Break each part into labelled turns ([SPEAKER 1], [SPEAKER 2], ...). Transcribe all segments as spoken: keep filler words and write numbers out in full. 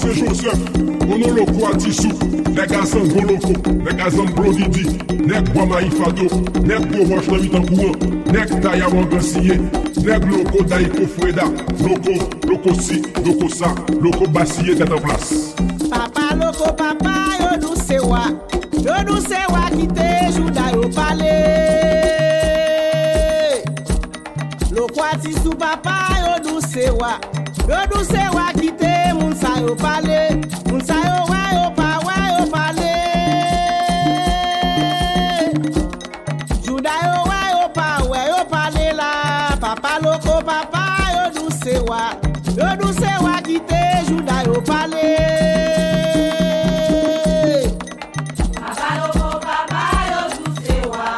[SPEAKER 1] c'est Joseph, mon nom loco à Tissou, les gars sont gros locaux, les gars sont gros Didi, nèg Boamaï Fado, nèg Bovoche dans huit ans courant, nèg Taya Wangansiyé, nèg loco Daïko Freda, loco, loco si, loco ça, loco Bassiyé tête en place.
[SPEAKER 2] Papa loco, papa, yo nous c'est wa, yo nous c'est wa qui te joue d'ailleurs parler. Loco à Tissou, papa, yo nous c'est wa. Yo nous c'est wa quitter moun sa yo parler, moun sa yo wa yo pa wa yo parler. Juda yo wa yo pa wa yo parler la. Papa loco papa yo nous c'est wa, yo nous c'est wa quitter Juda yo parler. Papa loco papa yo nous c'est wa,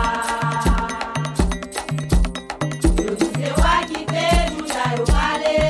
[SPEAKER 2] yo nous c'est wa quitter Juda yo parler.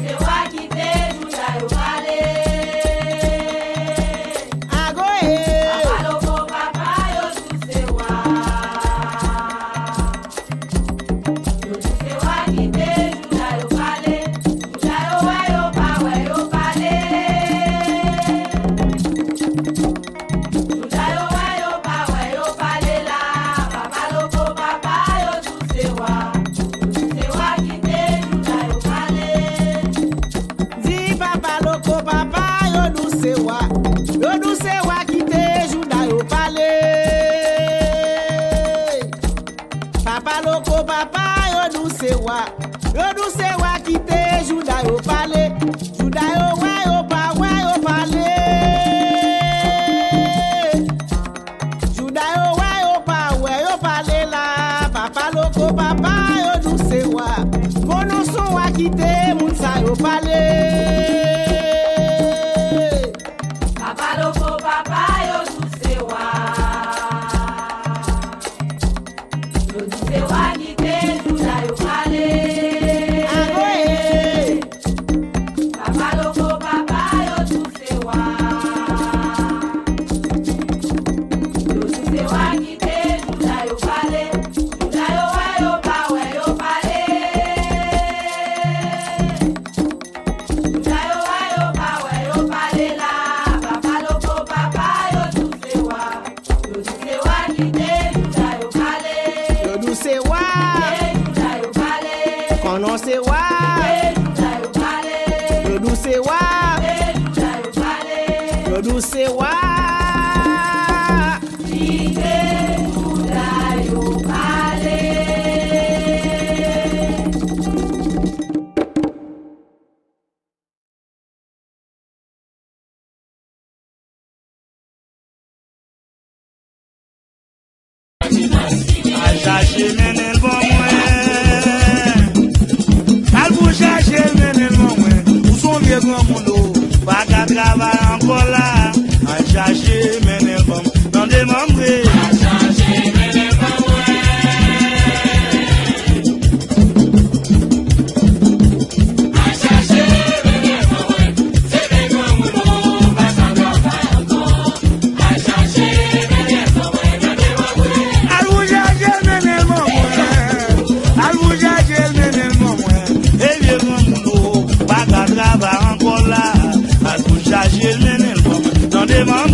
[SPEAKER 3] Agoe
[SPEAKER 2] sewa, yo du sewa kite Juda yo pale, Juda yo wa yo pa wa yo pale. Juda yo wa yo pa wa yo pale la, papa loko papa yo du sewa, mono son wa kite moun sa yo pale.
[SPEAKER 3] Papa loko papa yo du sewa, yo du sewa kite Juda yo pale. Papa loko papa yo du sewa, yo du sewa kite Juda yo pale. Juda yo wa yo pa wa yo pale. Juda yo wa yo pa wa yo pale la. Papa loko papa yo du sewa, yo du sewa kite Juda yo pale.
[SPEAKER 2] Yo du sewa,
[SPEAKER 3] Juda yo pale.
[SPEAKER 2] konon sewa,
[SPEAKER 3] Juda yo pale.
[SPEAKER 2] yo du sewa,
[SPEAKER 3] Juda yo pale.
[SPEAKER 2] yo du sewa.
[SPEAKER 3] Kite Juda yo pale.
[SPEAKER 4] A chercher menel bon mwen, al pou chercher menel bon mwen, ou son vieux grand monde, pas qu'à travailler encore là. A chercher menel bon, dans des membres. A chercher menel bon mwen. A chercher menel bon mwen, c'est des grands monde, pas qu'à travailler encore. A chercher menel bon mwen, dans des membres. Al pou chercher menel bon mwen, al pou chercher menel bon mwen, et vieux grand monde, pas qu'à travailler encore là. Al pou chercher menel bon mwen, dans des membres.